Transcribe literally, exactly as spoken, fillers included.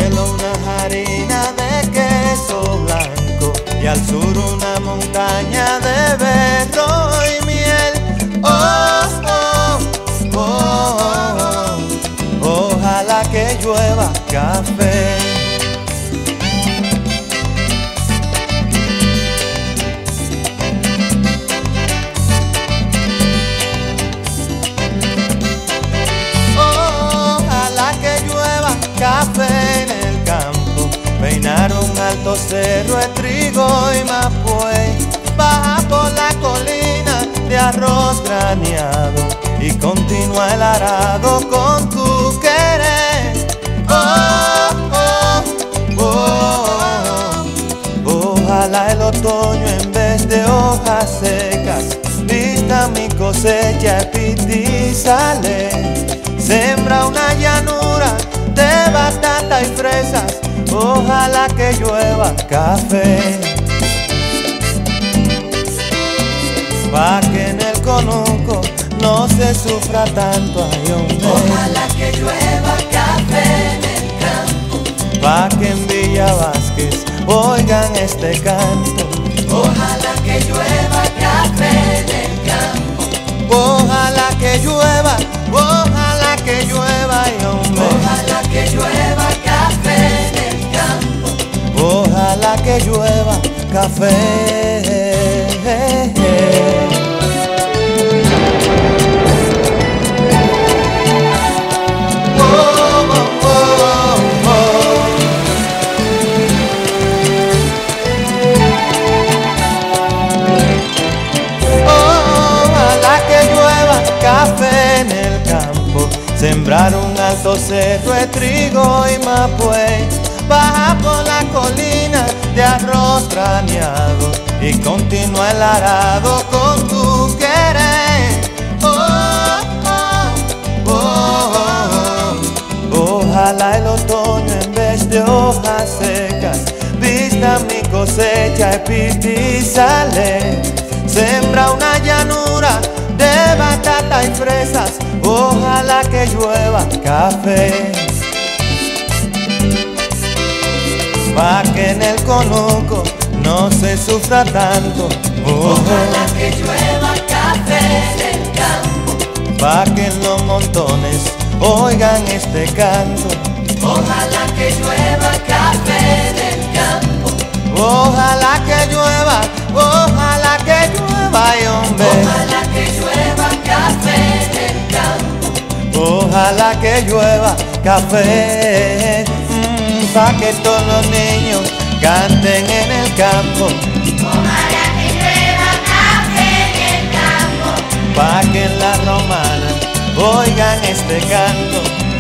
cielo una harina de queso blanco y al sur una montaña de berro y miel. Oh, oh, oh, oh, ojalá que llueva café. Café en el campo, peinar un alto cerro de trigo y mapuey, baja por la colina de arroz graneado y continúa el arado con tu querer. Oh, oh, oh, oh, ojalá el otoño en vez de hojas secas vista mi cosecha epitizale, sembra una llanura de batata y fresas, ojalá que llueva café, pa' que en el conuco no se sufra tanto, ay hombre. Ojalá que llueva café en el campo, pa' que en Villa Vázquez oigan este canto. Ojalá que llueva café en el campo, ojalá que llueva, ojalá que llueva, ay hombre. Ojalá que llueva café en el campo, ojalá que llueva café. Café en el campo, sembrar un alto cerro de trigo y mapuey, baja por la colina de arroz graneado y continúa el arado con tu querer. Oh, oh, oh, oh, ojalá el otoño en vez de hojas secas vista mi cosecha epitizale, sembra una llanura de batata y fresas, ojalá que llueva café, pa' que en el conuco no se sufra tanto. Oh, ojalá que llueva café en el campo, pa' que en los montones oigan este canto. Ojalá que llueva café en el campo, ojalá que llueva, ojalá que llueva, ay hombre. Ojalá que llueva café en el campo, ojalá que llueva café, mmm, pa' que todos los niños canten en el campo. Ojalá que llueva café en el campo, Pa' que en la romana oigan este canto.